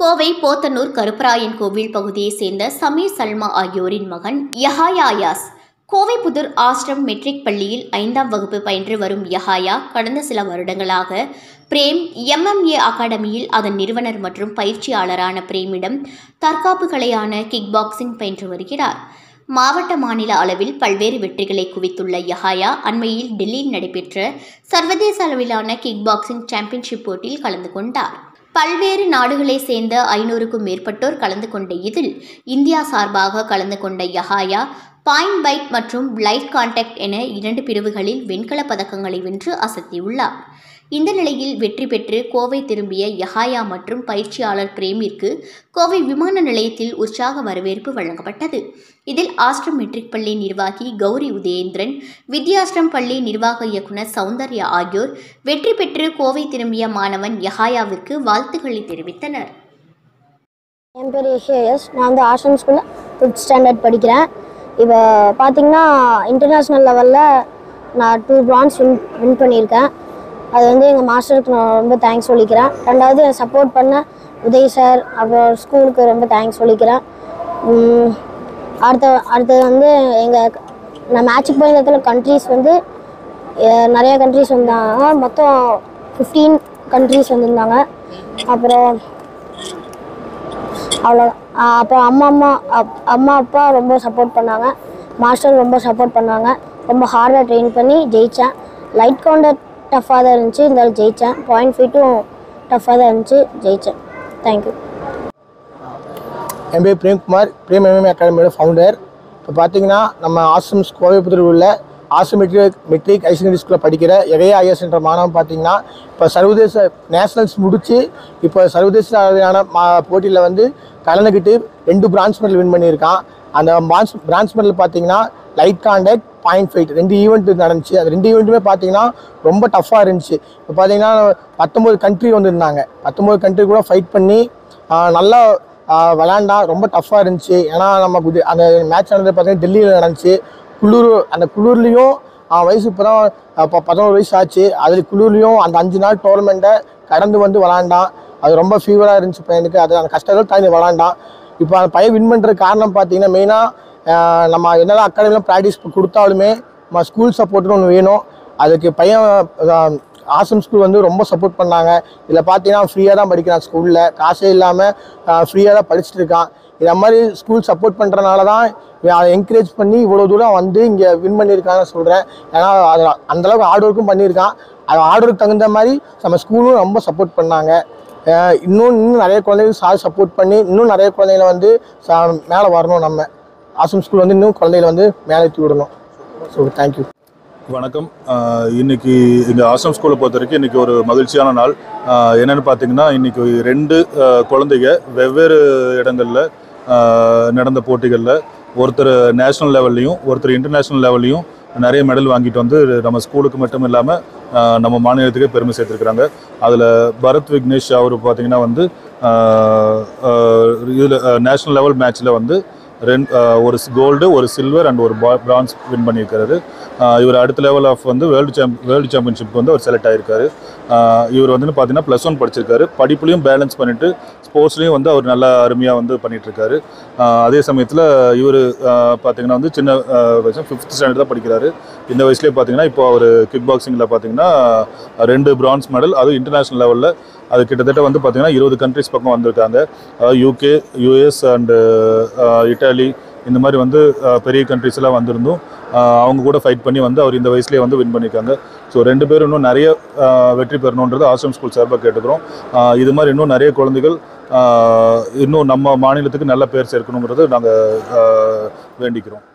கோவை போத்தனூர் கருப்பராயன் கோவில் பகுதியைச் சேர்ந்த சமீர் சல்மா ஆகியோரின் மகன் யஹாயா யாஸ் கோவை புதூர் ஆஷ்ரம் மெட்ரிக் பள்ளியில் 5ஆம் வகுப்பு பயின்று வரும் யஹாயா கடந்த சில வருடங்களாக பிரேம் MMA அகாடமியில் அதன் நிறுவனர் மற்றும் பயிற்சியாளரான பிரேமிடம் தற்காப்பு கலையான கிக் பாக்ஸிங் பயின்று வருகிறார். மாவட்ட மாநில அளவில் பல்வேறு வெற்றிகளை குவித்துள்ள யஹாயா அண்மையில் டெல்லியில் நடைபெற்ற சர்வதேச அளவிலான கிக் பாக்ஸிங் சாம்பியன்ஷிப் போட்டியில் கலந்து கொண்டார். பல்வேறு நாடுகளைச் சேர்ந்த 500க்கும் மேற்பட்டோர் கலந்து கொண்ட இதில் இந்தியா சார்பாக கலந்து கொண்ட யஹாயா பாயிண்ட் பைட் மற்றும் லைட் கான்டாக்ட் என 2 பிரிவுகளில் வெண்கலப் பதக்கங்களை வென்று அசத்தியுள்ளார். இந்த நிலையில் வெற்றி பெற்று கோவை திரும்பிய யஹாயா மற்றும் பயிற்சியாளர் பிரேமிற்கு கோவை விமான நிலையத்தில் உற்சாக வரவேற்பு வழங்கப்பட்டது. இதில் ஆஷ்ரம் மெட்ரிக் பள்ளி நிர்வாகி கௌரி உதயேந்திரன், வித்யாஷ்ரம் பள்ளி நிர்வாக இயக்குனர் சௌந்தர்யா ஆகியோர் வெற்றி பெற்று கோவை திரும்பிய மாணவன் யஹாயாவிற்கு வாழ்த்துக்களை தெரிவித்தனர். என் பேர் யஹ்யாஸ். நான் வந்து ஆஷ்ரம் ஸ்கூலில் 5th ஸ்டாண்டர்ட் படிக்கிறேன். இப்போ பார்த்தீங்கன்னா இன்டர்நேஷ்னல் லெவலில் நான் 2 bronze வின் பண்ணியிருக்கேன். அது வந்து எங்கள் மாஸ்டருக்கு நான் ரொம்ப தேங்க்ஸ் சொல்லிக்கிறேன். ரெண்டாவது சப்போர்ட் பண்ண உதய் சார், அப்புறம் ஸ்கூலுக்கு ரொம்ப தேங்க்ஸ் சொல்லிக்கிறேன். அடுத்தது வந்து நான் மேட்சுக்கு போயிருந்த கண்ட்ரீஸ் வந்து நிறையா கண்ட்ரீஸ் வந்தாங்க. மொத்தம் 15 கண்ட்ரீஸ் வந்திருந்தாங்க. அப்புறம் அவ்வளோ. அப்புறம் அம்மா அப்பா ரொம்ப சப்போர்ட் பண்ணாங்க. மாஸ்டர் ரொம்ப சப்போர்ட் பண்ணாங்க. ரொம்ப ஹார்டாக ட்ரெயின் பண்ணி ஜெயித்தேன். லைட் கவுண்டர் டஃப்பாக தான் இருந்துச்சு, இருந்தாலும் ஜெயித்தேன். பாயிண்ட் ஃபைட்டும் டஃப்பாக தான் இருந்துச்சு, ஜெயித்தேன். தேங்க்யூ. என் பேர் பிரேம்குமார், பிரேம் MMA அகாடமியோட ஃபவுண்டர். இப்போ பார்த்தீங்கன்னா நம்ம ஆஷ்ரம் கோவை புதூரில் உள்ள ஆஷ்ரம் மெட்ரிக் ஹையர் செகண்டரி ஸ்கூலில் படிக்கிற யஹ்யாஸ் என்ற மாணவன் பார்த்தீங்கன்னா இப்போ சர்வதேச நேஷனல்ஸ் முடித்து இப்போ சர்வதேச அளவிலான போட்டியில் வந்து கலந்துக்கிட்டு 2 bronze மெடல் வின் பண்ணியிருக்கான். அந்த bronze மெடல் பார்த்தீங்கன்னா light contact, point fight 2 event நடந்துச்சு. அது 2 ஈவெண்ட்டுமே பார்த்தீங்கன்னா ரொம்ப டஃப்பாக இருந்துச்சு. இப்போ பார்த்தீங்கன்னா 19 கண்ட்ரி வந்துருந்தாங்க. 19 கண்ட்ரி கூட ஃபைட் பண்ணி நல்லா விளாண்டா. ரொம்ப டஃப்பாக இருந்துச்சு. ஏன்னா நம்ம அந்த மேட்ச் நடந்தது பார்த்தீங்கன்னா டெல்லியில் நடந்துச்சு. அந்த குளூர்லேயும் வயசு இப்போ தான் 11 வயசு ஆச்சு. அதில் குளூர்லேயும் அந்த 5 நாள் டோர்னமெண்ட்டை கடந்து வந்து விளாண்டான். அது ரொம்ப ஃபீவராக இருந்துச்சு பையனுக்கு. அது அந்த கஷ்டங்கள் தாண்டி விளாண்டான். இப்போ அந்த பையன் வின் பண்ணுற காரணம் பார்த்தீங்கன்னா மெயினாக நம்ம என்னதான் அகாடமியில் ப்ராக்டிஸ் கொடுத்தாலுமே நம்ம ஸ்கூல் சப்போர்ட்னு ஒன்று வேணும். அதுக்கு பையன் ஆஷ்ரம் ஸ்கூல் வந்து ரொம்ப சப்போர்ட் பண்ணாங்க. இதில் பார்த்தீங்கன்னா ஃப்ரீயாக தான் படிக்கிறான். ஸ்கூலில் காசே இல்லாமல் ஃப்ரீயாக தான் படிச்சுட்டு இருக்கான். இதை மாதிரி ஸ்கூல் சப்போர்ட் பண்ணுறனால தான் அதை என்கரேஜ் பண்ணி இவ்வளோ தூரம் வந்து இங்கே வின் பண்ணியிருக்கான்னு சொல்கிறேன். ஏன்னா அது அந்தளவுக்கு ஹார்ட் ஒர்க்கும் பண்ணியிருக்கான். அது ஹார்ட் ஒர்க் தகுந்த மாதிரி நம்ம ஸ்கூலும் ரொம்ப சப்போர்ட் பண்ணாங்க. இன்னும் நிறைய குழந்தைகள் சப்போர்ட் பண்ணி இன்னும் நிறைய குழந்தைகளை வந்து மேலே வரணும். நம்ம ஆஷ்ரம் ஸ்கூல் வந்து இன்னும் குழந்தைகளை வந்து மேலே ஏற்றி விடணும். So thank you. வணக்கம். இன்றைக்கி எங்கள் ஆஷ்ரம் ஸ்கூலை பொறுத்த வரைக்கும் இன்றைக்கி ஒரு மகிழ்ச்சியான நாள். என்னென்னு பார்த்தீங்கன்னா இன்றைக்கி 2 குழந்தைங்க வெவ்வேறு இடங்களில் நடந்த போட்டிகளில் ஒருத்தர் நேஷ்னல் லெவல்லையும் ஒருத்தர் இன்டர்நேஷ்னல் லெவல்லையும் நிறைய மெடல் வாங்கிட்டு வந்து நம்ம ஸ்கூலுக்கு மட்டும் இல்லாமல் நம்ம மாநிலத்துக்கே பெருமை சேர்த்துருக்குறாங்க. அதில் பரத் விக்னேஷ் அவர் பார்த்திங்கன்னா வந்து இதில் நேஷ்னல் லெவல் மேட்ச்சில் வந்து ஒரு கோல்டு, ஒரு சில்வர் அண்ட் ஒரு பிரான்ஸ் வின் பண்ணியிருக்காரு. இவர் அடுத்த லெவல் ஆஃப் வந்து வேர்ல்டு சாம்பியன்ஷிப் வந்து அவர் செலக்ட் ஆகியிருக்காரு. இவர் வந்து பார்த்தீங்கன்னா +1 படிச்சிருக்காரு. படிப்புலையும் பேலன்ஸ் பண்ணிவிட்டு ஸ்போர்ட்ஸ்லேயும் வந்து அவர் நல்லா அருமையாக வந்து பண்ணிகிட்ருக்காரு. அதே சமயத்தில் இவர் பார்த்திங்கன்னா வந்து சின்ன வயசு 5th ஸ்டாண்டர்ட் தான் படிக்கிறாரு. இந்த வயசுலேயே பார்த்திங்கன்னா இப்போ அவர் கிக் பாக்ஸிங்கில் பார்த்திங்கன்னா 2 bronze மெடல், அதுவும் இன்டர்நேஷ்னல் லெவலில். அது கிட்டத்தட்ட வந்து பார்த்திங்கன்னா 20 கண்ட்ரிஸ் பக்கம் வந்திருக்காங்க. UK, US அண்டு இட்டாலி இந்த மாதிரி வந்து பெரிய கண்ட்ரிஸ்லாம் வந்திருந்தும் அவங்க கூட ஃபைட் பண்ணி வந்து அவர் இந்த வயசுலேயே வந்து வின் பண்ணியிருக்காங்க. ஸோ 2 பேரும் இன்னும் நிறைய வெற்றி பெறணுன்றது ஆஷ்ரம் ஸ்கூல் சார்பாக கேட்டுக்கிறோம். இது மாதிரி இன்னும் நிறைய குழந்தைகள் இன்னும் நம்ம மாநிலத்துக்கு நல்ல பேர் சேர்க்கணுங்கிறது நாங்கள் வேண்டிக்கிறோம்.